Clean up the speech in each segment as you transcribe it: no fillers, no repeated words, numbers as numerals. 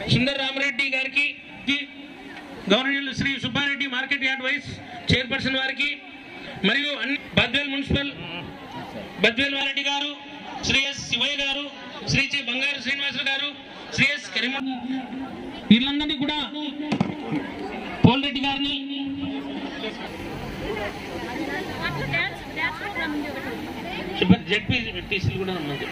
సుందర్ రామరెడ్డి గారికి, governor Shri Subbareddy market yard vice chairperson వారికి, మరియు బద్వేల్ మున్సిపల్ బద్వేల్ వారెడ్డి గారు, శ్రీ ఎస్ శివయ్య గారు, శ్రీ జి బంగారు శ్రీనివాసరావు గారు, శ్రీ ఎస్ కరీం, వీళ్ళందరినీ కూడా పోల్రెడ్డి గారిని, జెడ్పీటీసీలు కూడా ఉన్నది,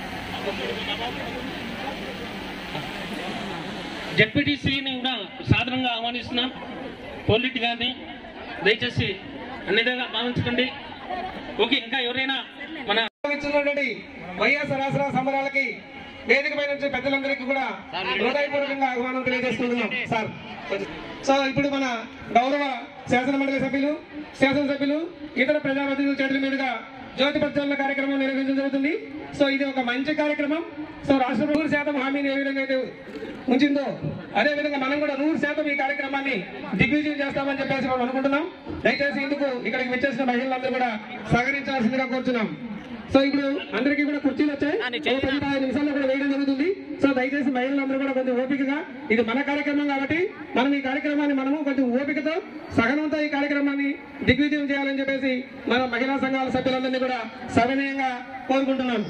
జెడ్పీటీసీని కూడా సాధారణంగా ఆహ్వానిస్తున్నాం. పోల్రెడ్డి గారిని దయచేసి అన్నిగా భావించకండి. ఓకే, ఇంకా ఎవరైనా మన వైఎస్ఆర్ ఆసరా సంబరాలకి వేదిక పైన పెద్దలందరికీ కూడా హృదయపూర్వకంగా ఆహ్వానం తెలియజేస్తున్నాం సార్. సో ఇప్పుడు మన గౌరవ శాసనమండలి సభ్యులు, శాసనసభ్యులు, ఇతర ప్రజాప్రతినిధుల చేతుల మీదుగా జ్యోతి ప్రజ్వలన కార్యక్రమం నిర్వహించడం జరుగుతుంది. సో ఇది ఒక మంచి కార్యక్రమం. సో రాష్ట్ర 100% హామీని ఏ విధంగా అయితే ఉంచిందో అదే విధంగా మనం కూడా 100% ఈ కార్యక్రమాన్ని దిగ్విజయం చేస్తామని చెప్పేసి మనం అనుకుంటున్నాం. దయచేసి ఇందుకు ఇక్కడికి వచ్చేసిన మహిళలందరూ కూడా సహకరించాల్సిందిగా కోరుతున్నాం. సో ఇప్పుడు అందరికీ కూడా కుర్చీలు వచ్చాయి, 15 నిమిషాల్లో కూడా వేయడం జరుగుతుంది. సో దయచేసి మహిళలందరూ కూడా కొంచెం ఓపికగా, ఇది మన కార్యక్రమం కాబట్టి మనం ఈ కార్యక్రమాన్ని మనము కొంచెం ఓపికతో సహనంతో ఈ కార్యక్రమాన్ని దిగ్విజయం చేయాలని చెప్పేసి మన మహిళా సంఘాల సభ్యులందరినీ కూడా సవినయంగా కోరుకుంటున్నాను.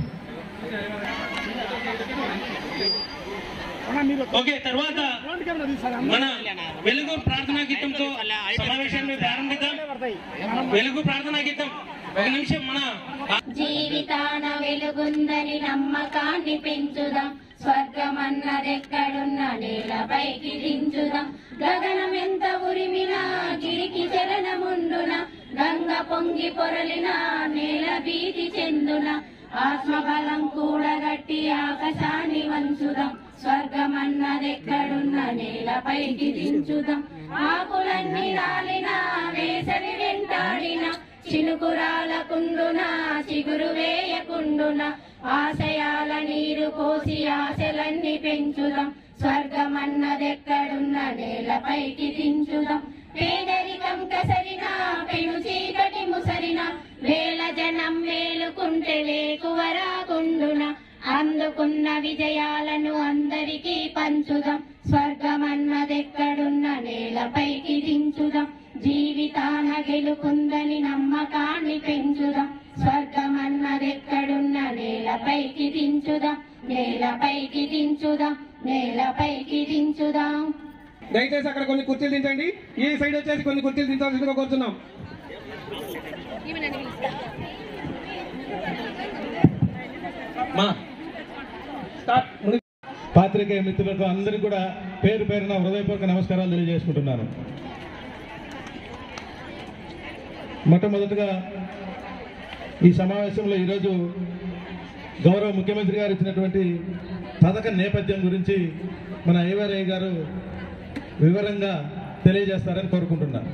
ఓకే, తర్వాత మన వెలుగు ప్రార్థనా గీతంతో సమావేశాన్ని ప్రారంభిద్దాం. వెలుగు ప్రార్థనా గీతం ఒక నిమిషం. మన జీవితాన వెలుగుందని నమ్మకాన్ని పెంచుదాం, స్వర్గమన్నదెక్కడున్న నేలపైకి దించుదాం. గగనం ఎంత ఉరిమినా గిరికి చలనముండున, గంగ పొంగి పొరలిన నేల భీతి చెందున. ఆత్మబలం కూడగట్టి ఆకాశాన్ని వంచుదాం, స్వర్గమన్నదెక్కడున్న నేలపైకి దించుదాం. ఆకులన్నీ రాలిన వేసవి వెంటాడిన, చినుకురాలకుండున చిగురు వేయకుండున. ఆశయాల నీరు పోసి ఆశలన్నీ పెంచుదాం, స్వర్గమన్నదెక్కడున్న నేలపైకి దించుదాం. పేదరికం కసరిన పెను చీకటి ముసరిన, వేల జనం మేలుకుంటే వేకువరాకుండున. అందుకున్న విజయాలను అందరికీ పంచుదాం, స్వర్గమన్నదెక్కడున్న నేలపైకి దించుదాం. జీవితాన గెలుపుందని నమ్మకాన్ని పెంచుదాం, స్వర్గమన్నదెక్కడున్న నేలపైకి దించుదాం, నేలపైకి దించుదాం, నేలపైకి దించుదాం. దయచేసి అక్కడ కొన్ని కుర్చీలు దించండి, ఈ సైడ్ వచ్చేసి కొన్ని కుర్చీలు దించాల్సిందిగా కోరుతున్నాం. పాత్రికేయ మిత్రులకు అందరికీ కూడా పేరు పేరున హృదయపూర్వక నమస్కారాలు తెలియజేసుకుంటున్నాను. మొట్టమొదటిగా ఈ సమావేశంలో ఈరోజు గౌరవ ముఖ్యమంత్రి గారు ఇచ్చినటువంటి పథక నేపథ్యం గురించి మన ఐవరయ్య గారు వివరంగా తెలియజేస్తారని కోరుకుంటున్నాను.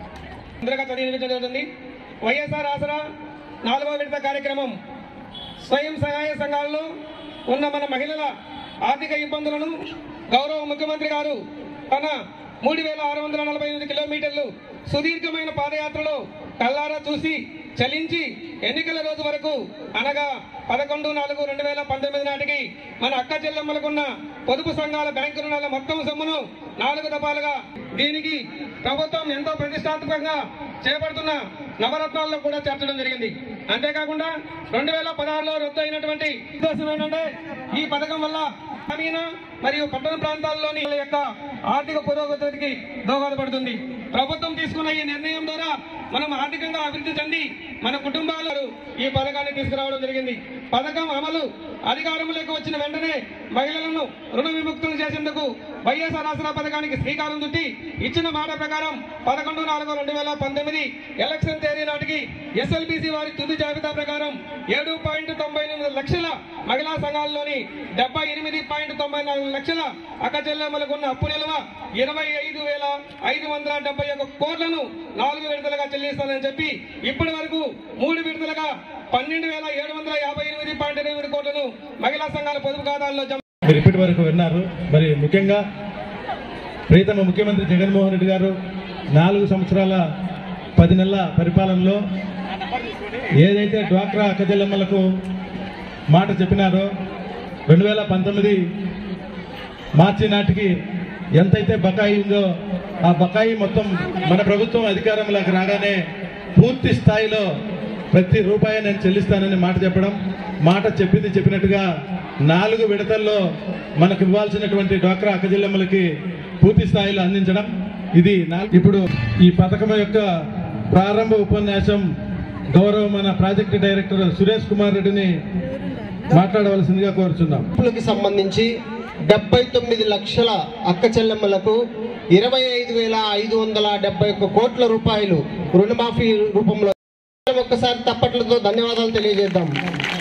వైఎస్ఆర్ ఆసరా 4వ విడత కార్యక్రమం స్వయం సహాయ సంఘాలలో ఉన్న మన మహిళల ఆర్థిక ఇబ్బందులను గౌరవ ముఖ్యమంత్రి గారు తన 3648 కిలోమీటర్లు సుదీర్ఘమైన పాదయాత్రలో కల్లారా చూసి చలించి ఎన్నికల రోజు వరకు అనగా 11/4/2019 నాటికి మన అక్క చెల్లెమ్మలకున్న పొదుపు సంఘాల బ్యాంకు రుణాల మొత్తం సొమ్మును 4 దఫాలుగా దీనికి ప్రభుత్వం ఎంతో ప్రతిష్టాత్మకంగా చేపడుతున్న నవరత్నాల్లో కూడా చేర్చడం జరిగింది. అంతేకాకుండా 2016లో రద్దు అయినటువంటి ఉద్దేశం ఏంటంటే ఈ పథకం వల్ల గ్రామీణ మరియు పట్టణ ప్రాంతాల్లోని యొక్క ఆర్థిక పురోగతికి దోహదపడుతుంది. ప్రభుత్వం తీసుకున్న ఈ నిర్ణయం ద్వారా మనం ఆర్థికంగా అభివృద్ధి చెంది మన కుటుంబాలు ఈ పథకాన్ని తీసుకురావడం జరిగింది. పథకం అమలు అధికారంలోకి వచ్చిన వెంటనే మహిళలను రుణ విముక్తులు చేసేందుకు వైఎస్ఆర్ ఆసరా పథకానికి శ్రీకారం చుట్టి ఇచ్చిన మాట ప్రకారం 11/4/2019 ఎలక్షన్ తేదీ నాటికి ఎస్ఎల్బిసి వారి తుది జాబితా ప్రకారం 7.98 లక్షల మహిళా సంఘాల్లోని 78.94 లక్షల అక్క చెల్లెమ్మలకు ఉన్న అప్పు నిల్వ 25,571 కోట్లను 4 విడతలుగా చెల్లిస్తానని చెప్పి ఇప్పటి వరకు 3 విడతలుగా 12,758.8 కోట్లను మహిళా సంఘాల పొదుపు ఖాతాల్లో మీరు ఇప్పటి వరకు విన్నారు. మరి ముఖ్యంగా ప్రీతమ ముఖ్యమంత్రి జగన్మోహన్ రెడ్డి గారు 4 సంవత్సరాల 10 నెలల పరిపాలనలో ఏదైతే డ్వాక్రా అక్కచెల్లెమ్మలకు మాట చెప్పినారో 2019 మార్చి నాటికి ఎంతైతే బకాయి ఉందో ఆ బకాయి మొత్తం మన ప్రభుత్వం అధికారంలోకి రాగానే పూర్తి స్థాయిలో ప్రతి రూపాయి నేను చెల్లిస్తానని మాట చెప్పడం, మాట చెప్పింది చెప్పినట్టుగా 4 విడతల్లో మనకు ఇవ్వాల్సినటువంటి డ్వాక్రా అక్కచెల్లెమ్మలకి పూర్తి స్థాయిలో అందించడం. ఇది ఇప్పుడు ఈ పథకం యొక్క ప్రారంభ ఉపన్యాసం గౌరవ మన ప్రాజెక్టు డైరెక్టర్ సురేష్ కుమార్ రెడ్డిని మాట్లాడవలసిందిగా కోరుచున్నాం. సంబంధించి 79 లక్షల అక్క చెల్లెమ్మలకు 25,571 కోట్ల రూపాయలు రుణమాఫీ రూపంలో ఒక్కసారి తప్పట్లతో ధన్యవాదాలు తెలియజేద్దాం.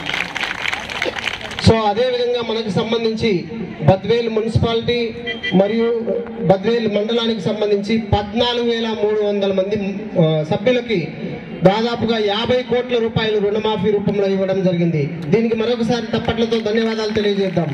సో అదేవిధంగా మనకు సంబంధించి బద్వేల్ మున్సిపాలిటీ మరియు బద్వేల్ మండలానికి సంబంధించి 14,300 మంది సభ్యులకి దాదాపుగా 50 కోట్ల రూపాయలు రుణమాఫీ రూపంలో ఇవ్వడం జరిగింది. దీనికి మరొకసారి తప్పట్లతో ధన్యవాదాలు తెలియజేద్దాం.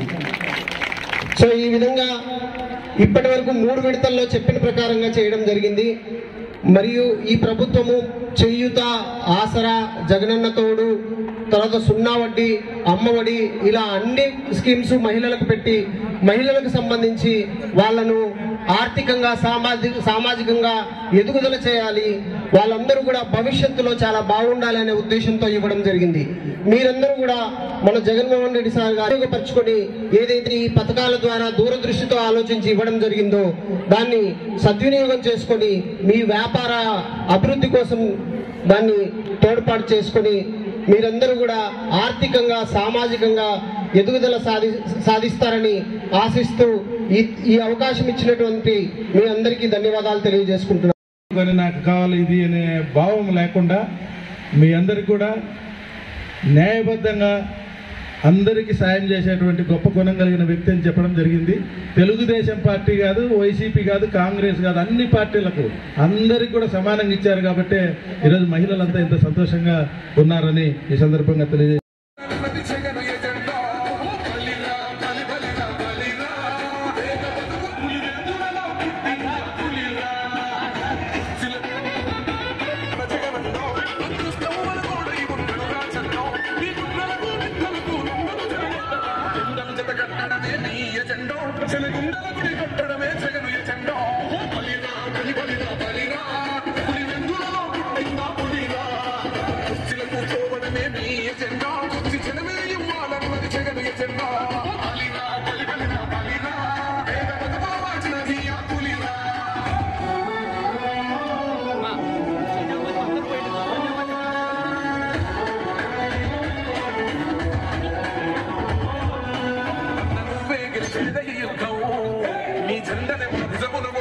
సో ఈ విధంగా ఇప్పటి వరకు 3 విడతల్లో చెప్పిన ప్రకారంగా చేయడం జరిగింది. మరియు ఈ ప్రభుత్వము చేయూత, ఆసరా, జగనన్న తోడు, తర్వాత 0 వడ్డీ, అమ్మఒడి ఇలా అన్ని స్కీమ్స్ మహిళలకు పెట్టి మహిళలకు సంబంధించి వాళ్ళను ఆర్థికంగా సామాజికంగా ఎదుగుదల చేయాలి, వాళ్ళందరూ కూడా భవిష్యత్తులో చాలా బాగుండాలి అనే ఉద్దేశంతో ఇవ్వడం జరిగింది. మీరందరూ కూడా మన జగన్మోహన్ రెడ్డి సార్ గారు ఉపయోగపరచుకొని ఏదైతే ఈ పథకాల ద్వారా దూరదృష్టితో ఆలోచించి ఇవ్వడం జరిగిందో దాన్ని సద్వినియోగం చేసుకొని మీ వ్యాపార అభివృద్ధి కోసం దాన్ని తోడ్పాటు చేసుకొని మీరందరూ కూడా ఆర్థికంగా సామాజికంగా ఎదుగుదల సాధిస్తారని ఆశిస్తూ ఈ అవకాశం ఇచ్చినటువంటి మీ అందరికీ ధన్యవాదాలు తెలియజేసుకుంటున్నాను. నాకు కావాలి ఇది అనే భావం లేకుండా మీ అందరికి కూడా న్యాయబద్ధంగా అందరికీ సాయం చేసేటువంటి గొప్ప గుణం కలిగిన వ్యక్తి అని చెప్పడం జరిగింది. తెలుగుదేశం పార్టీ కాదు, వైసీపీ కాదు, కాంగ్రెస్ కాదు, అన్ని పార్టీలకు అందరికి కూడా సమానంగా ఇచ్చారు కాబట్టి ఈరోజు మహిళలంతా ఇంత సంతోషంగా ఉన్నారని ఈ సందర్భంగా తెలియజేస్తారు. మీ జెండనే